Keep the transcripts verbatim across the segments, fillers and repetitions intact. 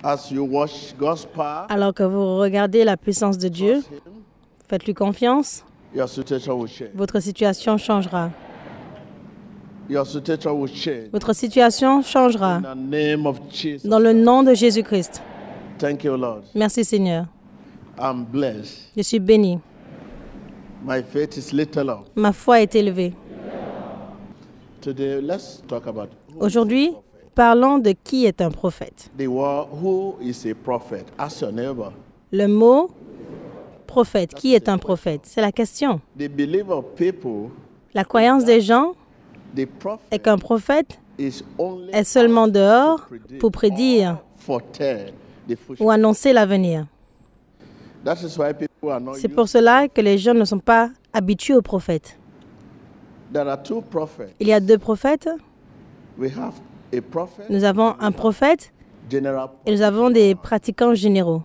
As you watch God's power, Alors que vous regardez la puissance de Dieu, trust Him, faites-lui confiance, your situation will change. votre situation changera. Your situation will change. Votre situation changera. In the name of Jesus. Dans le nom de Jésus-Christ. Thank you, Lord. Merci Seigneur. I'm blessed. Je suis béni. My faith is little up. Ma foi est élevée. Today, let's talk about who Aujourd'hui, is a prophet. parlons de qui est un prophète. The word who is a prophet. Ask your neighbor. Le mot prophète, qui est un prophète? C'est la question. The believer people, La croyance des gens the est prophet qu'un prophète is only est seulement dehors pour prédire foretell the future. ou annoncer l'avenir. That is why people are not C'est used. pour cela que les gens ne sont pas habitués aux prophètes. There are two prophets. Il y a deux prophètes. We have a prophet, Nous avons un prophète general. et nous avons des pratiquants généraux.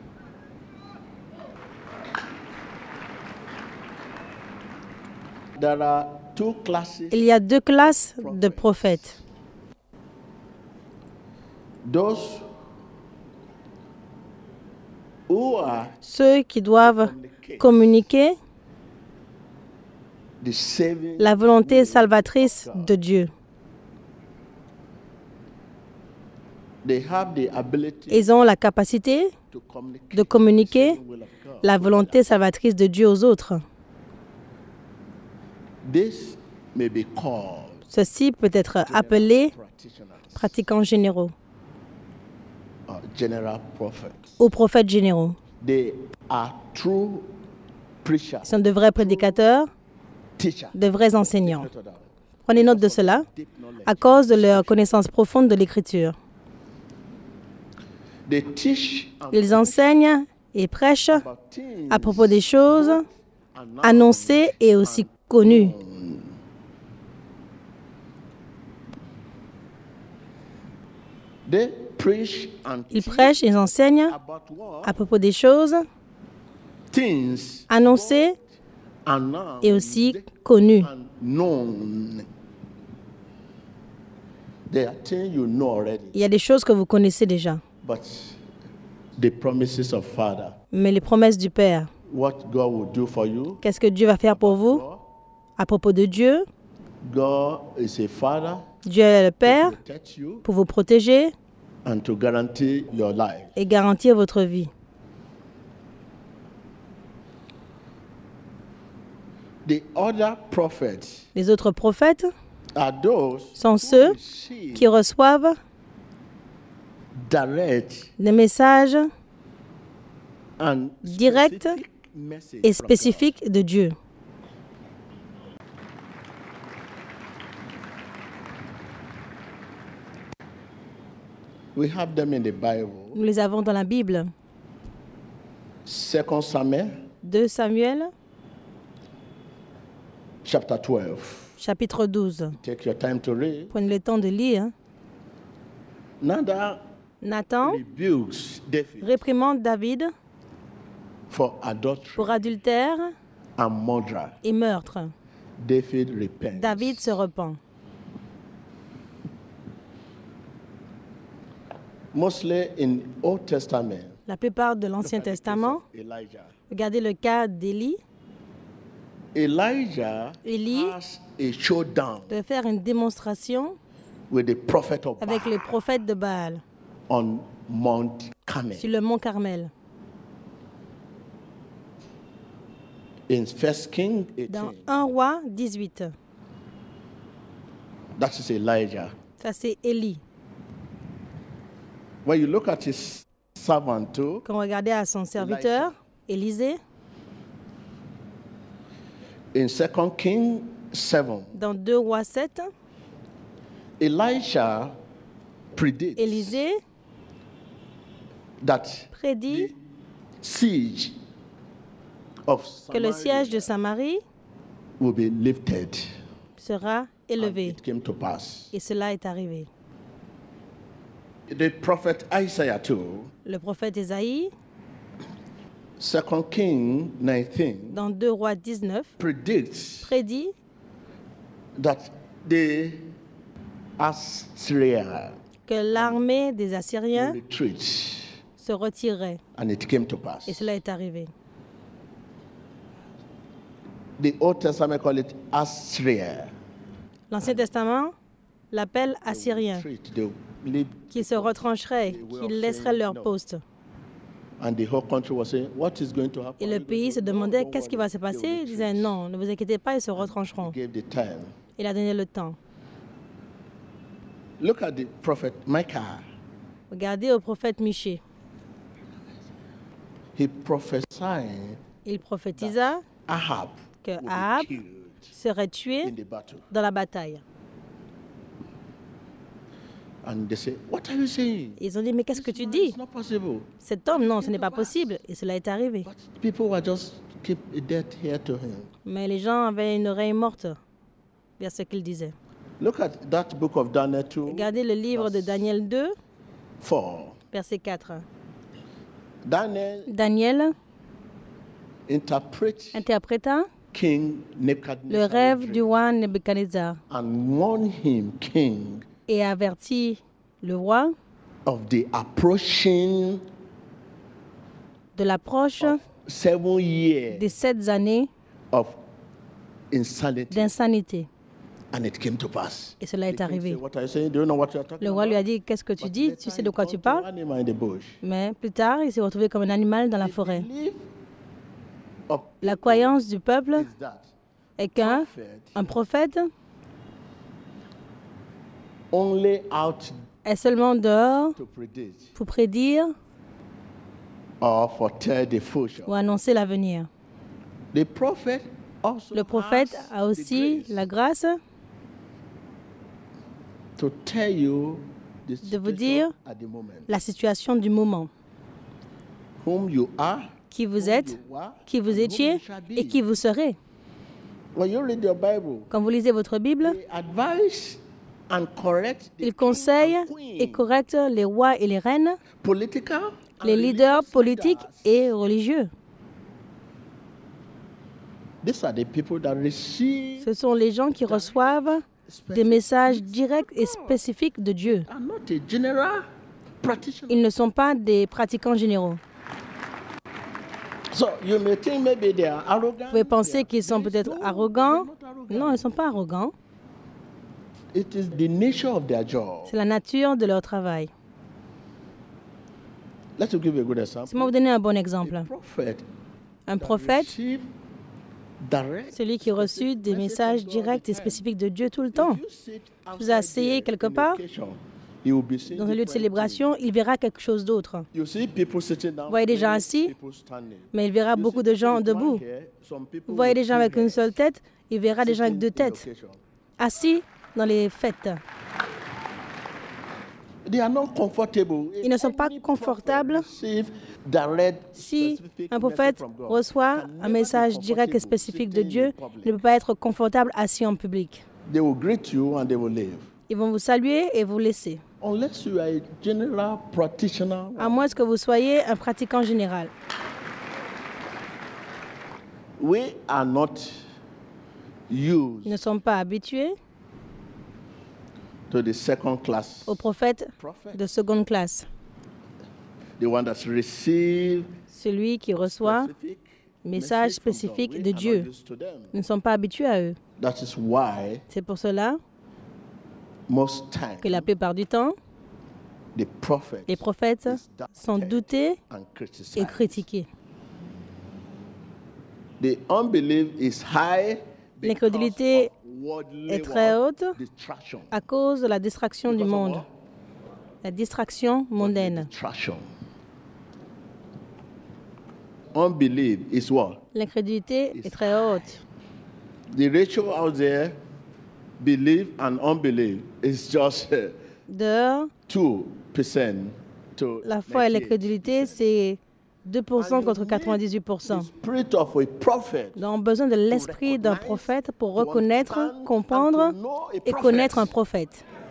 There are two classes. Il y a deux classes de prophètes. Those who are Ceux qui doivent communiquer the saving. la volonté salvatrice de Dieu. They have the ability Ils ont la capacité to communicate de communiquer the will of God. la volonté salvatrice de Dieu aux autres. This may be called Ceci peut être appelé practitioners pratiquants généraux or general prophets. ou prophètes généraux. They are true preachers, Ils sont de vrais prédicateurs, teachers. de vrais enseignants. Note of that. Prenez note de cela Deep knowledge. à cause de leur connaissance profonde de l'Écriture. They teach and Ils enseignent et prêchent about things à propos des choses and not annoncées et aussi connues. They preach and Ils teach prêchent, ils enseignent about what à propos des choses things annoncées announced et aussi connues. and known. There are things you know already, Il y a des choses que vous connaissez déjà, but the promises of Father, mais les promesses du Père, what God will do for you. qu'est-ce que Dieu va faire pour vous God, à propos de Dieu? God is a Father Dieu est le Père to protect you pour vous protéger and to guarantee your life. et garantir votre vie. The other prophets Les autres prophètes are those sont who ceux receive qui reçoivent direct des messages and Direct specific message et from spécifiques de Dieu. God. We have them in the Bible. Nous les avons dans la Bible. Second Samuel, deux Samuel, chapter twelve. chapitre douze. Take your time to read. Prenez le temps de lire. Nathan Nathan rebukes David réprimande David for adultery pour adultère and murder. et meurtre. David repents. David se repent. Mostly in Old Testament. La plupart de l'Ancien Testament, Elijah. regardez le cas d'Élie. Elijah Élie has a showdown de faire une démonstration with the prophet of avec Baal les prophètes de Baal on Mount Carmel. sur le mont Carmel. In First King Dans eighteen, un roi dix-huit. that is Elijah. Ça, c'est Élie. When you look at his servant too, Quand on regardait à son serviteur, Élisée, in Second King seven, dans deux rois sept, Elisha predicts Élisée that prédit the siege of que le Samaria siège de Samarie will be lifted. sera And élevé. it came to pass. Et cela est arrivé. The prophet Isaiah too, Le prophète Ésaïe, Second King nineteen, dans deux rois dix-neuf, predicts prédit that the Assyria que l'armée des Assyriens retreat. se retirerait. And it came to pass. Et cela est arrivé. The Old Testament call it Assyria. L'Ancien Testament l'appelle Assyrien, Retreat. They leave, qui se retrancheraient, qui laisseraient leur poste. and the whole country was saying, what is going to happen? Et le pays se demandait qu'est-ce qui va se passer. Il disait non, ne vous inquiétez pas, ils se retrancheront. He gave the time. Il a donné le temps. Look at the prophet Micah. Regardez au prophète Michée. He prophesied Il prophétisa Ahab que would be Ahab killed serait tué in the battle. dans la bataille. And they say, what are you saying? Ils ont dit, mais qu'est-ce que tu Man, dis? it's not possible. Cet homme, non, ce n'est pas possible. Et cela est arrivé. But people were just keep a dead ear to him. Mais les gens avaient une oreille morte vers ce qu'il disait. Look at that book of Daniel two, Regardez le livre de Daniel deux, four. verset quatre. Daniel Daniel interprets interpréta King le Nebuchadnezzar rêve du roi Nebuchadnezzar and warned him, king, et avertit le roi of the approaching de l'approche seven years des sept années of insanity. d'insanité. And it came to pass. Et cela est The king arrivé. said, what are you saying? Do you know what you are talking Le roi lui about? a dit, qu'est-ce que tu But dis? later Tu sais he de quoi tu turned to an parles? animal in the bush. Mais plus tard, il s'est retrouvé comme un animal dans la forêt. The belief of La people croyance du peuple is that est qu'un prophet un prophète only out est seulement dehors to predict pour prédire or foretell the future. ou annoncer l'avenir. The prophet also Le prophète has a the aussi grace la grâce to tell you the de vous situation dire at the moment. la situation du moment, Whom you are, qui vous whom êtes, you were, qui vous and whom étiez you shall be. et qui vous serez. When you read your Bible, Quand vous lisez votre Bible, they advise and correct the il king conseille and queen, et correcte les rois et les reines, political and les leaders religious politiques leaders. et religieux. These are the people that receive Ce sont les gens qui reçoivent des messages directs et spécifiques de Dieu. are not a general practitioner. Ils ne sont pas des pratiquants généraux. So you may think maybe they are arrogant. Vous pouvez penser they are qu'ils sont this. peut-être No, arrogants. they're not arrogant. Non, ils ne sont pas arrogants. It is the nature of their job. C'est la nature de leur travail. Let me give you a good example. Laissez-moi vous donner un bon exemple. A prophet Un prophète, receive direct celui qui reçut des messages directs et spécifiques de Dieu tout le temps. You sit Vous asseyez outside quelque in part, location, he will be seeing dans un lieu de different célébration, il verra quelque chose d'autre. things. You see people sitting down, Vous voyez des gens many assis, people standing. mais il verra You beaucoup see de gens people with debout. one hair, some people Vous voyez with des gens two avec une hairs, seule tête, il verra des gens avec sitting deux in têtes, location. assis dans les fêtes. They are not comfortable. Ils ne sont pas Any prophet confortables. receive direct, Si specific un message prophète from God, reçoit can un never be message direct et comfortable spécifique de sitting Dieu, in il public. ne peut pas être confortable assis en public. They will greet you and they will leave. Ils vont vous saluer et vous laisser, Unless you are a general practitioner. à moins que vous soyez un pratiquant général. We are not Ils ne used sont pas habitués to the second class aux prophètes prophet. de seconde classe. The one that receive Celui qui reçoit specific message message from God. spécifique We de are not Dieu. used to them. Ils ne sont pas habitués à eux. That is why C'est pour cela most times que la plupart du temps, the prophet les prophètes is sont doubted doutés and et criticized. critiqués. The unbelief is high because L'incrédulité of worldly est très what? haute Distraction. à cause de la distraction du Because of monde, what? la distraction mondaine. Distraction. Unbelief is what? L'incrédulité est très haute. The ratio out there, belief and unbelief, is just uh, Dehors, two percent to la foi et ninety-eight l'incrédulité, percent. c'est deux pour cent And you contre need quatre-vingt-dix-huit pour cent. the spirit of a prophet Nous avons besoin de l'esprit d'un recognize, prophète pour to reconnaître, understand, and comprendre to know a et prophet. connaître un prophète.